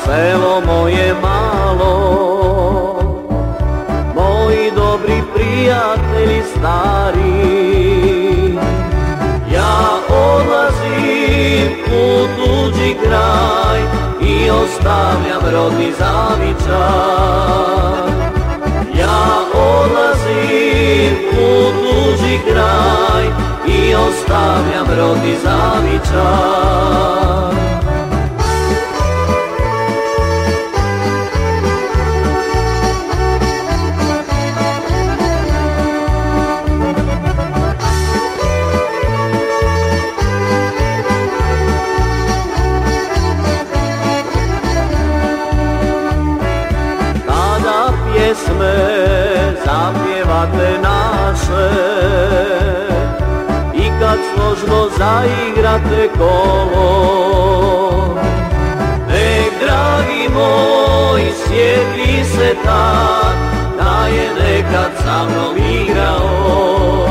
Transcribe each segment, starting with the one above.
selo moje malo, moji dobri prijatelji stari. Ja odlazim u tuđi kraj i ostavljam rodni zavičaj. Ja odlazim u tuđi kraj i ostavljam rodni zavičaj. Pjesme zapjevate naše i kad složno zaigrate kolo, dragi moj, sjeti se tad da je nekad sa mnom igrao.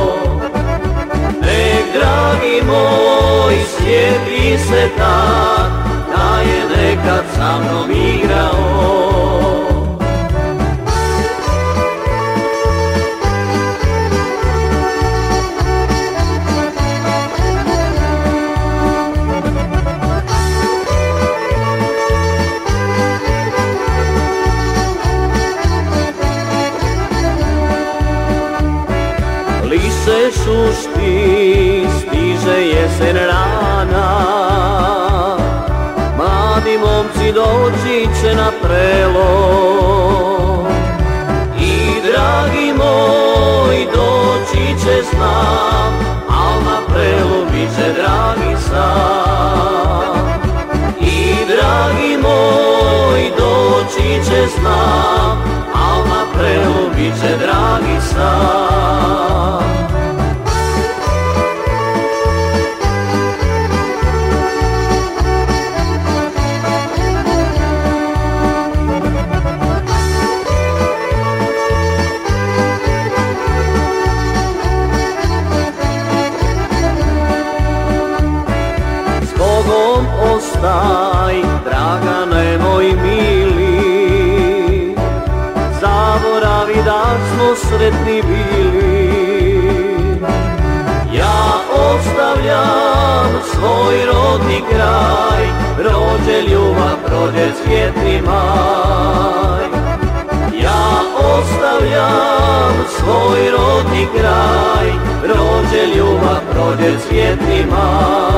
Dragi moj, sjeti se tad da je nekad sa mnom igrao. Lise šušti, stiže jesen rana, mladi momci doći će na prelo. I dragi moj, doći će znam, al na prelu bit će dragi sam. I dragi moj, doći će znam, al na prelu bit će dragi sam. Ostaj, Dragane moj mili, zaboravi da smo sretni bili. Ja ostavljam svoj rodni kraj, prođe ljubav, prođe cvjetni maj. Ja ostavljam svoj rodni kraj, prođe ljubav, prođe cvjetni maj.